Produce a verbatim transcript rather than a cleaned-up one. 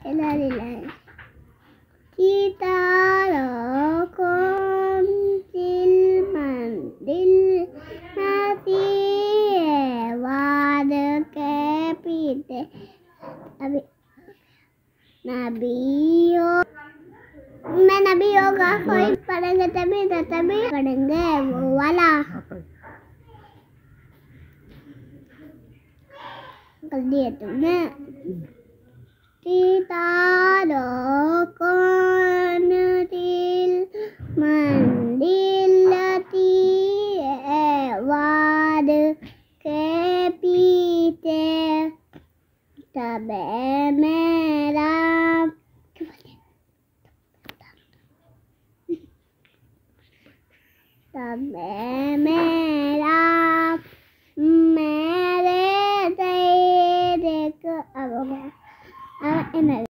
ला ला सितारों को दिल मंदिर नदी है वाद के पीते अभी नबियों मैं नबियों का कोई पढ़ेंगे तभी तो तभी पढ़ेंगे वो वाला कर दिया तुमने सितारों को दिल मंदिर लती है वाद के पीछे तब मेरा तब मेरा मेरे तेरे को अब हो गया अब